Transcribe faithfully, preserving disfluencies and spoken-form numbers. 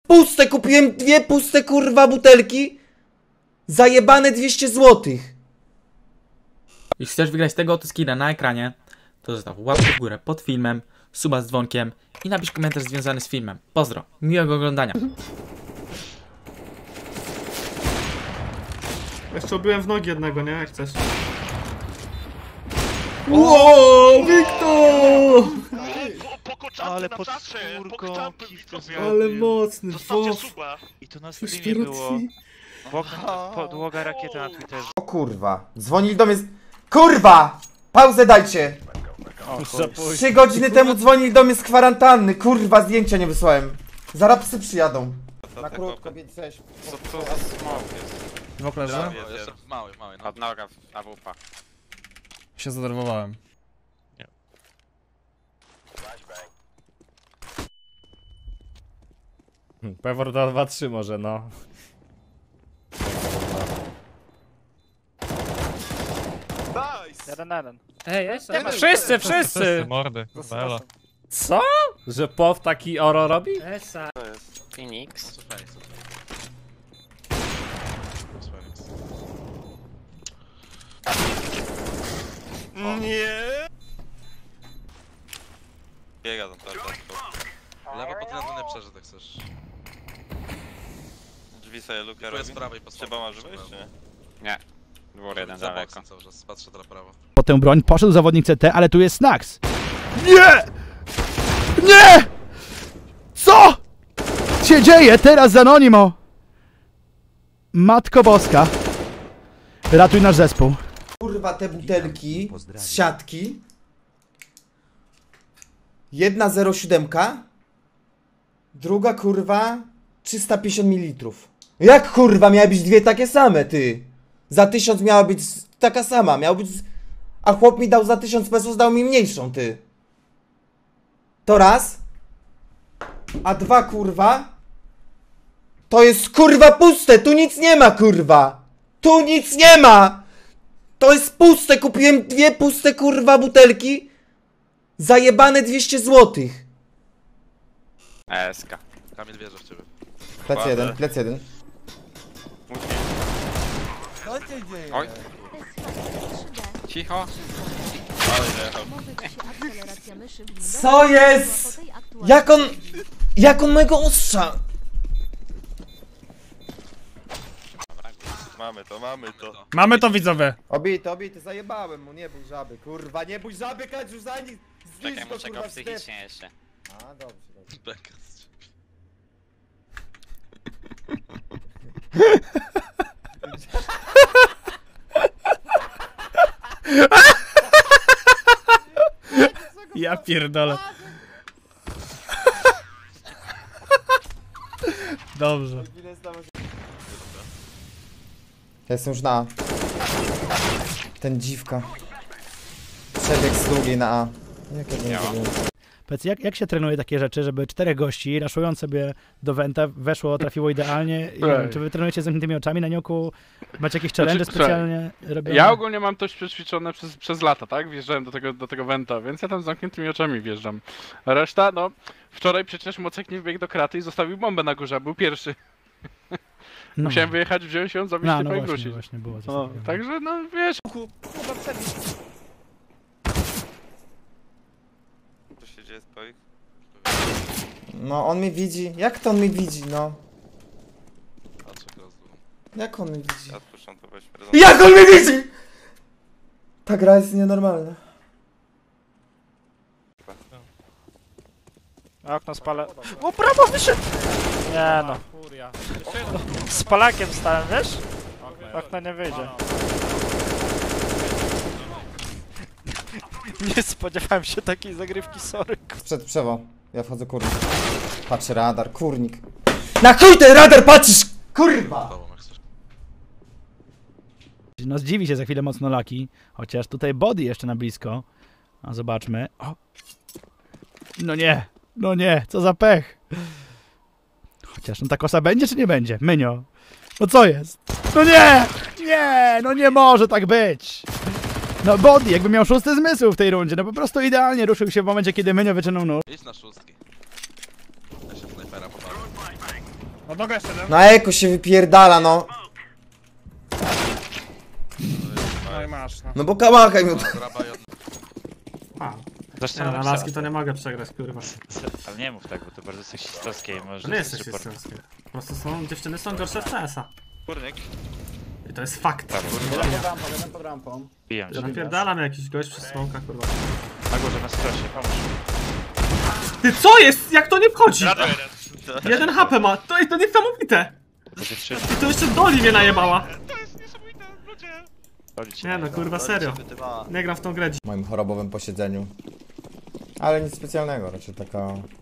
Puste, kupiłem dwie puste kurwa butelki. Zajebane dwieście złotych. Jeśli chcesz wygrać tego oto skina na ekranie, to zostaw łapkę w górę pod filmem, suba z dzwonkiem i napisz komentarz związany z filmem. Pozdro, miłego oglądania. Jeszcze obiłem w nogi jednego, nie? Jak chcesz. Wow, Wiktor! Ale pod skórką, Ale mocny, i to na streamie było. Podłoga rakiety na Twitterze. O kurwa, dzwonili do mnie z... Kurwa! Pauzę dajcie! Trzy godziny temu dzwonili do mnie z kwarantanny, kurwa, zdjęcia nie wysłałem. Zaraz psy przyjadą. Na krótko, więc coś. Co to za smok jest? Dwóch leży? Jeszcze mały, mały. Od noga w A W P. Się zaderwowałem. Pewor dwa dwa trzy może, no. Jeden na jeden. Ej, jeszcze? Wszyscy, wszyscy! Mordy, bela. Co? Że Pow taki oro robi? Phoenix. Nie. Biega tam teraz. Lewo pod na nie przeżyć, jak chcesz. Drzwi sobie Luka robi. Z prawej po Trzeba masz wyjść, czy nie? Nie. Dwór jeden daleko. Cały czas patrzę na prawo. Po tę broń poszedł zawodnik C T, ale tu jest Snax. Nie! Nie! Co się dzieje teraz z Anonimo? Matko Boska. Ratuj nasz zespół. Kurwa, te butelki z siatki. Jedna zero siedem. Druga kurwa trzysta pięćdziesiąt mililitrów. Jak kurwa miały być dwie takie same, ty? Za tysiąc miała być taka sama, miał być... A chłop mi dał za tysiąc pesos, dał mi mniejszą, ty. To raz. A dwa kurwa. To jest kurwa puste, tu nic nie ma kurwa. Tu nic nie ma. To jest puste, kupiłem dwie puste kurwa butelki. Zajebane dwieście złotych. S K. Kamil wierzy w ciebie. Plec jeden, plec jeden. Co się dzieje? Oj. Cicho. Co jest? Jak on... Jak on mojego ostrza? Mamy to, mamy to. Mamy to, widzowie. Obity, obity, zajebałem mu, nie bój żaby, kurwa, nie bój żaby, Kadziu, za nich. Czekaj, muszę go psychicznie jeszcze. A, dobrze, dobrze. Beka z ciebie. Ja pierdolę. Dobrze. Ja jestem już na A. Ten dziwka. Przebieg z długiej na A. Jak ja to nie zrobiłem? Powiedz, jak, jak się trenuje takie rzeczy, żeby czterech gości, raszując sobie do Venta, weszło, trafiło idealnie? I, wiem, czy wy trenujecie z zamkniętymi oczami na nioku? Macie jakieś challenge Znaczy, specjalnie robione? Ja ogólnie mam to przećwiczone przez, przez lata, tak? Wjeżdżałem do tego, do tego Venta, więc ja tam z zamkniętymi oczami wjeżdżam. A reszta, no... Wczoraj przecież Mocek nie wbiegł do kraty i zostawił bombę na górze, był pierwszy. No. Musiałem wyjechać, wziąć ją, zabić No, typa no i właśnie, wrócić. właśnie było coś No, takiego. także no wiesz... Co się dzieje z twoich? No, on mnie widzi. Jak to on mnie widzi, no? Patrzę teraz dół. Jak on mnie widzi? Ja odpuszczam to weźmy. Jak on mnie widzi?! Ta gra jest nienormalna. Okno spalę. O, prawo wyszedł! Nie no. Z Polakiem stałem, wiesz? Okno nie wyjdzie. Nie spodziewałem się takiej zagrywki, sorry. Przed przewo. Ja wchodzę kurnik. Patrzę radar, kurnik. Na chuj ten radar patrzysz, kurwa! Tobą, jak chcesz. No zdziwi się za chwilę mocno Laki, chociaż tutaj body jeszcze na blisko. A zobaczmy. O. No nie, no nie, co za pech. Chociaż no ta kosa będzie czy nie będzie? Mynio. No co jest? No nie, nie, no nie może tak być. No body, jakby miał szósty zmysł w tej rundzie, no po prostu idealnie ruszył się w momencie, kiedy Mynio wyciągnął nóż. Idź na szóstki. Ja się snajpera pobawię. No noga jeszcze jeden. Na eko się wypierdala, no. No i masz, no. No bo kałachaj mi... Graba i od... A, Zacznę nie, na na laski to nie mogę przegrać, kurwa. Ale nie mów tak, bo to bardzo seksistowskie i może... To nie jest seksistowskie. Po prostu są, dziewczyny są gorsze w C S a. Kurnik. I to jest fakt. Bijem się. Napierdalam jakiś gość przez smoka, kurwa. Na górze, na strosie, pomóż. Ty co jest? Jak to nie wchodzi? Jeden H P ma, to jest to niesamowite! Dziewczyna, I to jeszcze Doli mnie najebała. chodzi ci. Nie no, kurwa, serio. Nie gram w tą grę. W moim chorobowym posiedzeniu. Ale nic specjalnego, raczej taka